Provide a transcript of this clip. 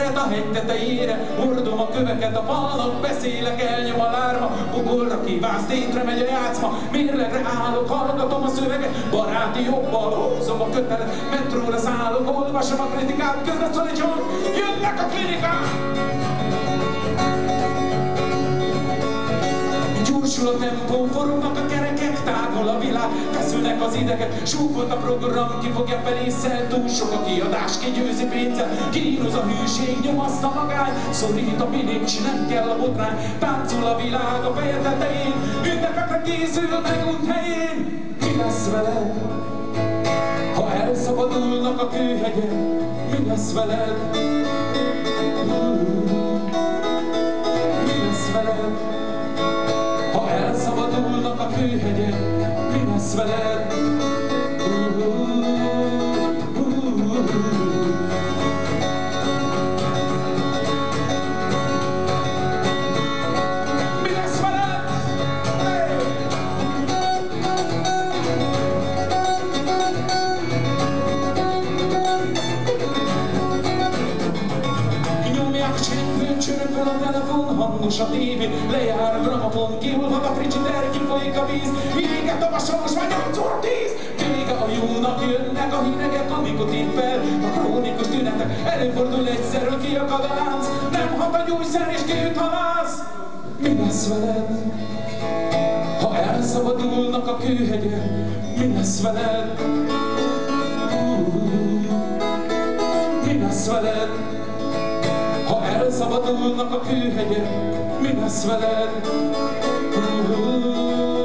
Szeret a hegy tetejére, hordom a köveket a falnak, beszélek, elnyom a lárma, ugorra kívánsz, tétre megy a játszma, mérlegre állok, hallgatom a szöveget, baráti jobbal húzom a kötelet, metróra szállok, olvasom a kritikát, közben szól egy hang, jönnek a klinikák! Gyorsul a tempó, forognak a kerekek, tágul a világ, feszülnek az idegek, súfolt a program, ki fogja felészel, túl sok a kiadás, ki győzi pénzzel, kínoz a hűség, nyomaszt a magány, szorít a bilincs, nem kell a botrány, táncol a világ a feje tetején, ünnepekre készül megunt helyén. Mi lesz veled, ha elszabadulnak a kőhegyek? Mi lesz veled? Mi lesz veled? Ha elszabadulnak a kőhegyek, mi lesz veled? Mi lesz veled? Kinyomják a cseppőt, csörömpöl a telefon, hangos a tévé, lejár a gramofon, kiolvad a frigider, kifolyik a víz, éget a vasas, vagy 8 óra 10. Vége a jónak, jönnek a hidegek, a nikotin fel, a krónikus tünetek, előfordul egyszer, hogy kiakad a lánc, nem hat a gyógyszer és kiüt a láz. Mi lesz veled, ha elszabadulnak a kőhegyek? Mi lesz veled? Mi lesz veled? Ha elszabadulnak a kőhegyek, mi lesz veled?